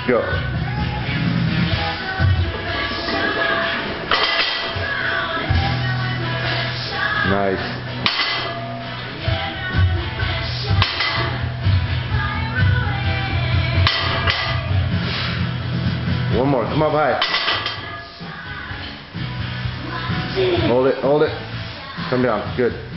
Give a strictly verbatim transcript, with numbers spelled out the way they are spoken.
Go. Nice. One more. Come up high. Hold it. Hold it. Come down. Good.